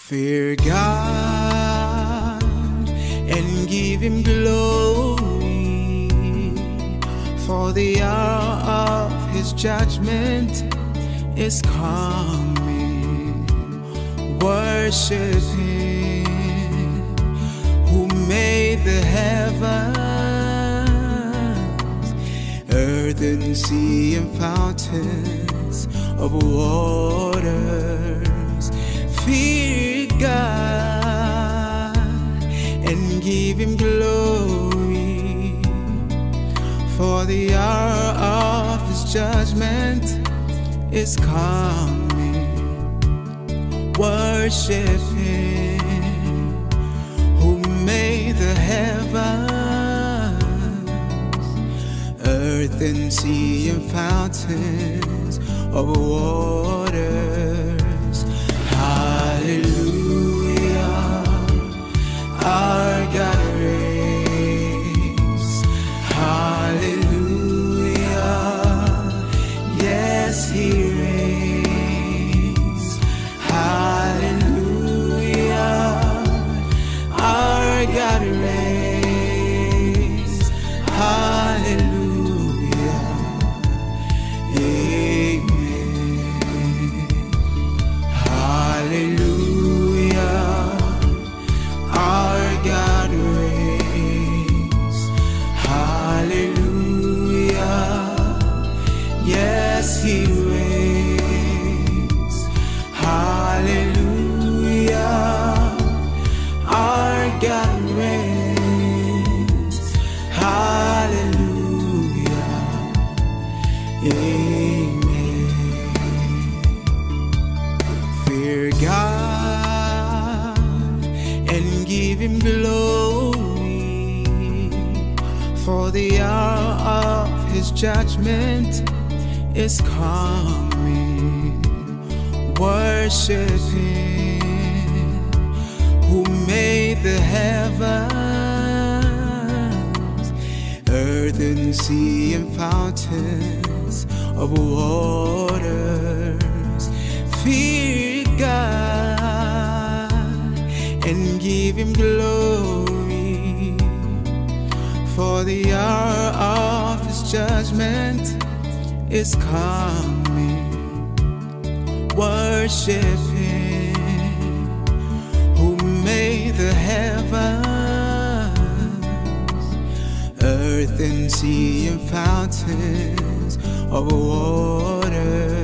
Fear God and give Him glory, for the hour of His judgment is coming. Worship Him who made the heavens, earth and sea and fountains of waters. Fear God and give Him glory, for the hour of His judgment is coming. Worship Him who made the heavens, earth and sea and fountains of waters. Hallelujah, our God reigns. Hallelujah, yes, He reigns. Hallelujah, our God reigns. Hallelujah, amen. Hallelujah, our God reigns. Hallelujah, yes, He reigns. Hallelujah, our God reigns. Hallelujah, amen. Fear God and give Him glory, for the hour of His judgment is coming. Worship Him who made the heavens, earth and sea and fountains of waters. Fear God and give Him glory, for the hour of His judgment is coming. Worship Him who made the heavens, earth and sea and fountains of waters.